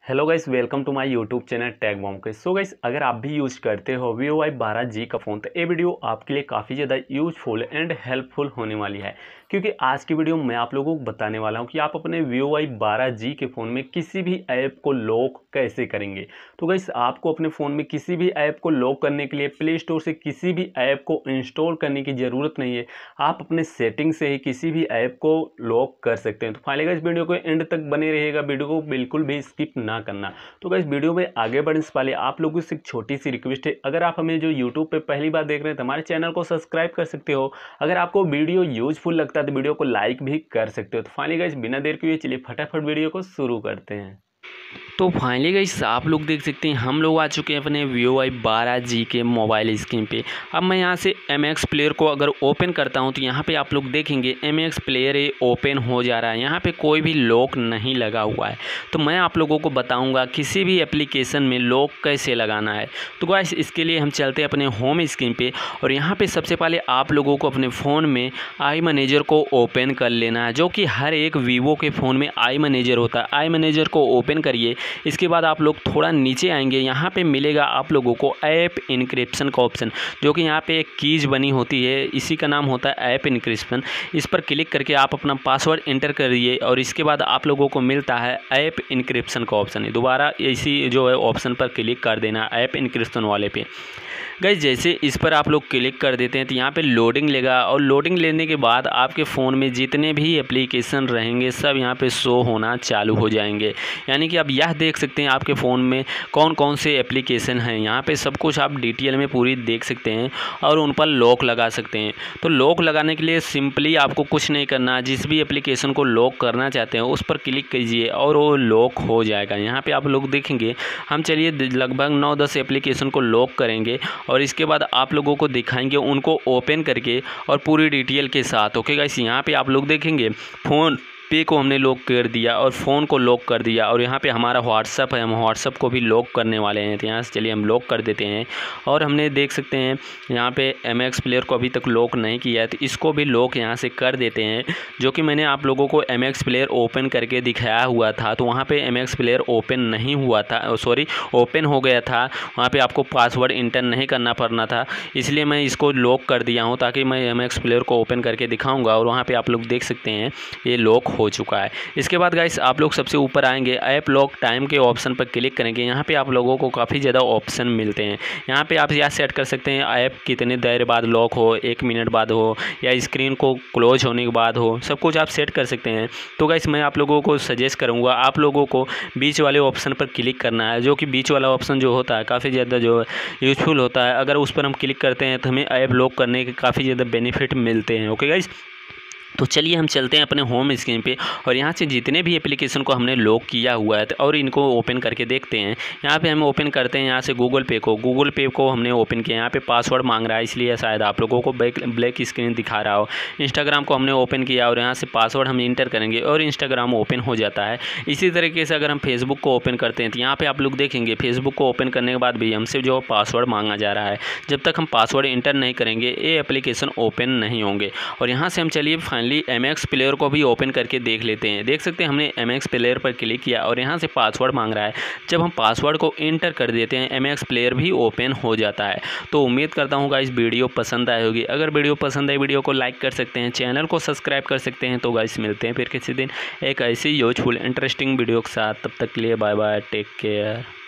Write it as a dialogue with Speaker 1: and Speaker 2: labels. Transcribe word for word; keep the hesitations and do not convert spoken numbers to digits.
Speaker 1: Hello guys, welcome to my YouTube channel tech bomb के। So guys, अगर आप भी यूज़ करते हो वीवो वाई बारह जी का फ़ोन, तो ये वीडियो आपके लिए काफ़ी ज़्यादा यूजफुल एंड हेल्पफुल होने वाली है, क्योंकि आज की वीडियो मैं आप लोगों को बताने वाला हूं कि आप अपने वीवो वाई बारह जी के फ़ोन में किसी भी ऐप को लॉक कैसे करेंगे। तो गाइस, आपको अपने फ़ोन में किसी भी ऐप को लॉक करने के लिए प्ले स्टोर से किसी भी ऐप को इंस्टॉल करने की ज़रूरत नहीं है। आप अपने सेटिंग से ही किसी भी ऐप को लॉक कर सकते हैं। तो फाइनली गाइस, वीडियो को एंड तक बने रहिएगा, वीडियो को बिल्कुल भी स्किप ना करना। तो गाइस, वीडियो में आगे बढ़ने से पहले आप लोगों से एक छोटी सी रिक्वेस्ट है, अगर आप हमें जो यूट्यूब पे पहली बार देख रहे हैं तो हमारे चैनल को सब्सक्राइब कर सकते हो। अगर आपको वीडियो यूजफुल लगता है तो वीडियो को लाइक भी कर सकते हो। तो फाइनली गाइस, बिना देर किए चलिए फटाफट वीडियो को शुरू करते हैं। तो फाइनली गाइस, आप लोग देख सकते हैं हम लोग आ चुके हैं अपने वीवो वाई बारह जी के मोबाइल स्क्रीन पे। अब मैं यहाँ से एम एक्स प्लेयर को अगर ओपन करता हूँ तो यहाँ पे आप लोग देखेंगे एम एक्स प्लेयर ये ओपन हो जा रहा है। यहाँ पे कोई भी लॉक नहीं लगा हुआ है। तो मैं आप लोगों को बताऊँगा किसी भी एप्लीकेशन में लॉक कैसे लगाना है। तो गाइस, इसके लिए हम चलते हैं अपने होम स्क्रीन पर और यहाँ पर सबसे पहले आप लोगों को अपने फ़ोन में आई मैनेजर को ओपन कर लेना है, जो कि हर एक वीवो के फ़ोन में आई मैनेजर होता है। आई मैनेजर को ओपन करिए। इसके बाद आप लोग थोड़ा नीचे आएंगे, यहाँ पे मिलेगा आप लोगों को ऐप इनक्रिप्शन का ऑप्शन, जो कि यहाँ पे एक कीज बनी होती है, इसी का नाम होता है ऐप इनक्रिप्शन। इस पर क्लिक करके आप अपना पासवर्ड एंटर करिए और इसके बाद आप लोगों को मिलता है ऐप इनक्रिप्शन का ऑप्शन। दोबारा इसी जो है ऑप्शन पर क्लिक कर देना ऐप इनक्रिप्शन वाले पे। गाइस, जैसे इस पर आप लोग क्लिक कर देते हैं तो यहाँ पे लोडिंग लेगा और लोडिंग लेने के बाद आपके फ़ोन में जितने भी एप्लीकेशन रहेंगे सब यहाँ पे शो होना चालू हो जाएंगे। यानी कि आप यह देख सकते हैं आपके फ़ोन में कौन कौन से एप्लीकेशन हैं। यहाँ पे सब कुछ आप डिटेल में पूरी देख सकते हैं और उन पर लॉक लगा सकते हैं। तो लॉक लगाने के लिए सिंपली आपको कुछ नहीं करना, जिस भी एप्लीकेशन को लॉक करना चाहते हैं उस पर क्लिक कीजिए और वो लॉक हो जाएगा। यहाँ पर आप लोग देखेंगे हम चलिए लगभग नौ दस एप्लीकेशन को लॉक करेंगे और इसके बाद आप लोगों को दिखाएंगे उनको ओपन करके और पूरी डिटेल के साथ। ओके गाइस, यहाँ पे आप लोग देखेंगे फ़ोन पे को हमने लॉक कर दिया और फ़ोन को लॉक कर दिया और यहाँ पे हमारा व्हाट्सअप है, हम व्हाट्सअप को भी लॉक करने वाले हैं। तो यहाँ से चलिए हम लॉक कर देते हैं और हमने देख सकते हैं यहाँ पे एम एक्स प्लेयर को अभी तक लॉक नहीं किया है, तो इसको भी लॉक यहाँ से कर देते हैं। जो कि मैंने आप लोगों को एम एक्स प्लेयर ओपन करके दिखाया हुआ था, तो वहाँ पर एम एक्स प्लेयर ओपन नहीं हुआ था, सॉरी ओपन हो गया था। वहाँ पर आपको पासवर्ड इंटर नहीं करना पड़ना था, इसलिए मैं इसको लॉक कर दिया हूँ ताकि मैं एम एक्स प्लेयर को ओपन करके दिखाऊँगा और वहाँ पर आप लोग देख सकते हैं ये लॉक हो चुका है। इसके बाद गाइस, आप लोग सबसे ऊपर आएंगे, ऐप लॉक टाइम के ऑप्शन पर क्लिक करेंगे। यहाँ पे आप लोगों को काफ़ी ज़्यादा ऑप्शन मिलते हैं। यहाँ पे आप यह सेट कर सकते हैं ऐप कितने देर बाद लॉक हो, एक मिनट बाद हो या स्क्रीन को क्लोज होने के बाद हो, सब कुछ आप सेट कर सकते हैं। तो गाइस, मैं आप लोगों को सजेस्ट करूँगा आप लोगों को बीच वाले ऑप्शन पर क्लिक करना है, जो कि बीच वाला ऑप्शन जो होता है काफ़ी ज़्यादा जो यूजफुल होता है। अगर उस पर हम क्लिक करते हैं तो हमें ऐप लॉक करने के काफ़ी ज़्यादा बेनिफिट मिलते हैं। ओके गाइस, तो चलिए हम चलते हैं अपने होम स्क्रीन पे और यहाँ से जितने भी एप्लीकेशन को हमने लॉक किया हुआ है और इनको ओपन करके देखते हैं। यहाँ पे हम ओपन करते हैं यहाँ से गूगल पे को गूगल पे को हमने ओपन किया। यहाँ पे पासवर्ड मांग रहा है, इसलिए शायद आप लोगों को ब्लैक ब्लैक स्क्रीन दिखा रहा हो। इंस्टाग्राम को हमने ओपन किया और यहाँ से पासवर्ड हम इंटर करेंगे और इंस्टाग्राम ओपन हो जाता है। इसी तरीके से अगर हम फेसबुक को ओपन करते हैं तो यहाँ पर आप लोग देखेंगे फेसबुक को ओपन करने के बाद भी हमसे जो पासवर्ड मांगा जा रहा है, जब तक हम पासवर्ड इंटर नहीं करेंगे ये एप्लीकेशन ओपन नहीं होंगे। और यहाँ से हम चलिए फाइनली एम एक्स प्लेयर को भी ओपन करके देख लेते हैं। देख सकते हैं हमने एम एक्स प्लेयर पर क्लिक किया और यहाँ से पासवर्ड मांग रहा है। जब हम पासवर्ड को इंटर कर देते हैं एम एक्स प्लेयर भी ओपन हो जाता है। तो उम्मीद करता हूँ गाइस वीडियो पसंद आई होगी। अगर वीडियो पसंद आई वीडियो को लाइक कर सकते हैं, चैनल को सब्सक्राइब कर सकते हैं। तो गाइस, मिलते हैं फिर किसी दिन एक ऐसी यूजफुल इंटरेस्टिंग वीडियो के साथ। तब तक के लिए बाय बाय, टेक केयर।